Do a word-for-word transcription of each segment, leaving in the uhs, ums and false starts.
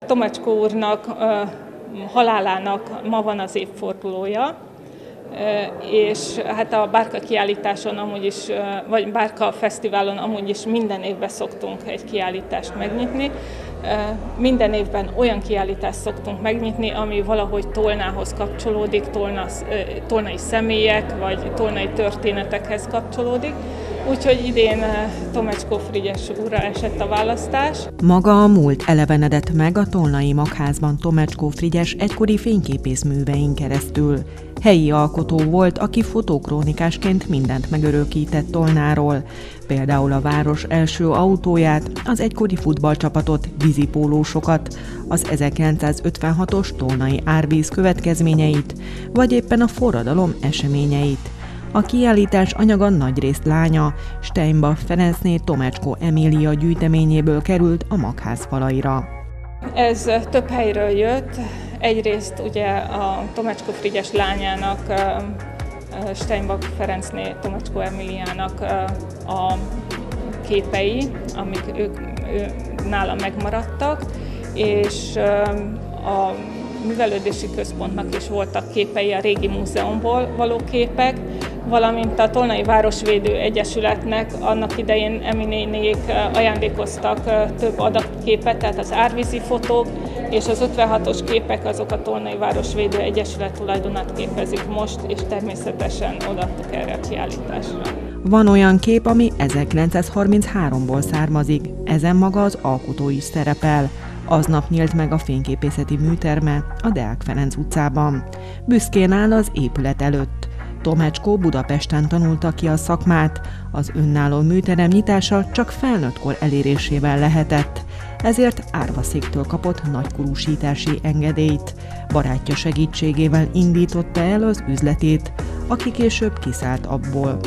Tomecskó úrnak halálának ma van az évfordulója, és hát a Bárka kiállításon amúgy is, vagy Bárka fesztiválon amúgy is minden évben szoktunk egy kiállítást megnyitni. Minden évben olyan kiállítást szoktunk megnyitni, ami valahogy Tolnához kapcsolódik, tolna, tolnai személyek vagy tolnai történetekhez kapcsolódik. Úgyhogy idén Tomecskó Frigyes úrra esett a választás. Maga a múlt elevenedett meg a Tolnai Magházban Tomecskó Frigyes egykori fényképészművein keresztül. Helyi alkotó volt, aki fotókrónikásként mindent megörökített Tolnáról. Például a város első autóját, az egykori futballcsapatot, vízipólósokat, az ezerkilencszázötvenhatos tolnai árvíz következményeit, vagy éppen a forradalom eseményeit. A kiállítás anyaga nagyrészt lánya, Steinbach Ferencné Tomecskó Emília gyűjteményéből került a Magház falaira. Ez több helyről jött. Egyrészt ugye a Tomecskó Frigyes lányának, Steinbach Ferencné Tomecskó Emíliának a képei, amik ők, ő, nála megmaradtak, és a művelődési központnak is voltak képei, a régi múzeumból való képek, valamint a Tolnai Városvédő Egyesületnek annak idején Emi néniék ajándékoztak több adatképet, tehát az árvízi fotók és az ötvenhatos képek azok a Tolnai Városvédő Egyesület tulajdonát képezik most, és természetesen odaadtuk erre a kiállításra. Van olyan kép, ami ezerkilencszázharmincháromból származik, ezen maga az alkotó is szerepel. Aznap nyílt meg a fényképészeti műterme a Deák Ferenc utcában. Büszkén áll az épület előtt. Tomecskó Budapesten tanulta ki a szakmát, az önálló műterem nyitása csak felnőttkor elérésével lehetett, ezért árvaszéktől kapott nagykurúsítási engedélyt. Barátja segítségével indította el az üzletét, aki később kiszállt abból.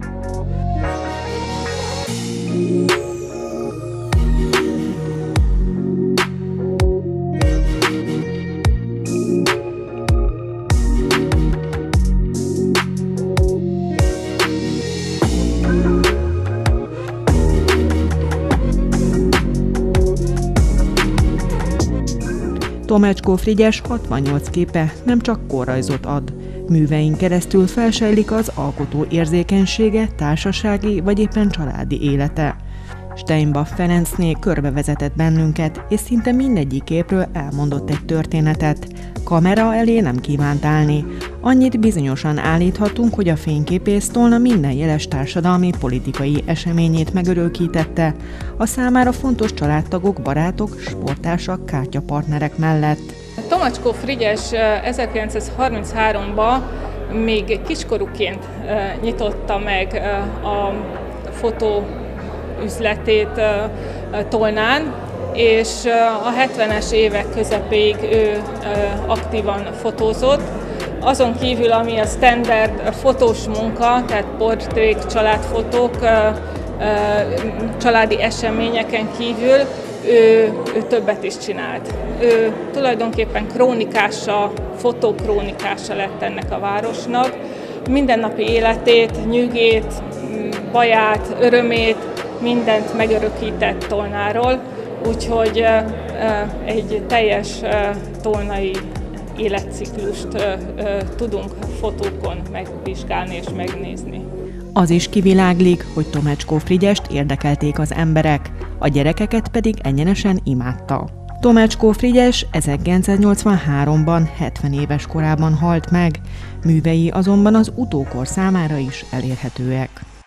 Tomecskó Frigyes hatvannyolc képe nem csak korrajzot ad. Művein keresztül felsejlik az alkotó érzékenysége, társasági vagy éppen családi élete. Steinbach Ferencné körbevezetett bennünket, és szinte mindegyik képről elmondott egy történetet. Kamera elé nem kívánt állni. Annyit bizonyosan állíthatunk, hogy a fényképész Tolna minden jeles társadalmi, politikai eseményét megörökítette, a számára fontos családtagok, barátok, sporttársak, kártyapartnerek mellett. Tomecskó Frigyes ezerkilencszázharmincháromban még kiskorúként nyitotta meg a fotóüzletét Tolnán, és a hetvenes évek közepéig ő aktívan fotózott. Azon kívül, ami a standard fotós munka, tehát portrék, családfotók, családi eseményeken kívül, ő, ő többet is csinált. Ő tulajdonképpen krónikása, fotókrónikása lett ennek a városnak. Mindennapi életét, nyűgét, baját, örömét, mindent megörökített Tolnáról, úgyhogy egy teljes tolnai életciklust tudunk fotókon megvizsgálni és megnézni. Az is kiviláglik, hogy Tomecskó Frigyest érdekelték az emberek, a gyerekeket pedig egyenesen imádta. Tomecskó Frigyes ezerkilencszáznyolcvanháromban hetven éves korában halt meg, művei azonban az utókor számára is elérhetőek.